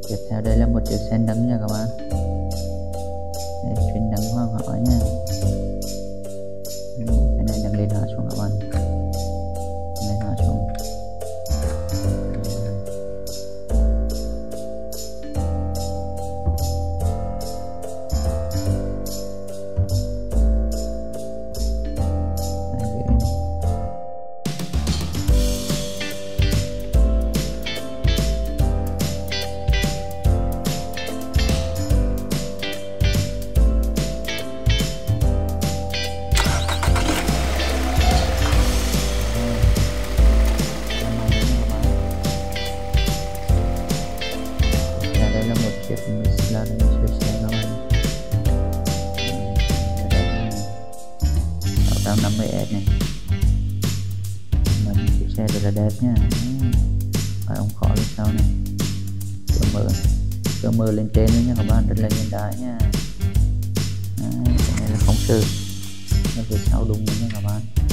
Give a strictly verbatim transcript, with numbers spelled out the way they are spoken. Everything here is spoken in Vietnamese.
Tiếp theo đây là một chiếc xe nâng nha các bạn. Đây, chuyên nâng hoa ngõ nha. Cái này nâng lên hạ xuống các bạn, lên hạ xuống. Chiếc Michelin siêu xe các bạn, sáu trăm năm mươi S này, mình chiếc xe rất là đẹp nha. Phải không khó lên sau này, cửa mở cửa mở lên trên nữa nha các bạn, rất là hiện đại nha. Đấy, cái này là không sự, nó phía sau đúng nữa nha các bạn.